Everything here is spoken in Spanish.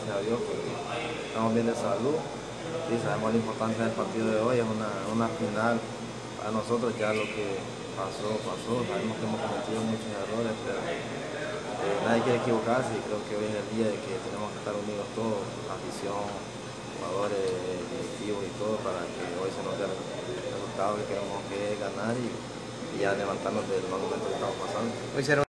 gracias a Dios, porque estamos bien de salud y sabemos la importancia del partido de hoy. Es una final. Para nosotros ya lo que pasó, pasó. Sabemos que hemos cometido muchos errores, pero nadie quiere equivocarse, y creo que hoy es el día de que tenemos que estar unidos todos, afición, jugadores, directivos y todo, para que hoy se nos dé el resultado que queremos, que es ganar y ya levantarnos del mal momento que estamos pasando. Hoy será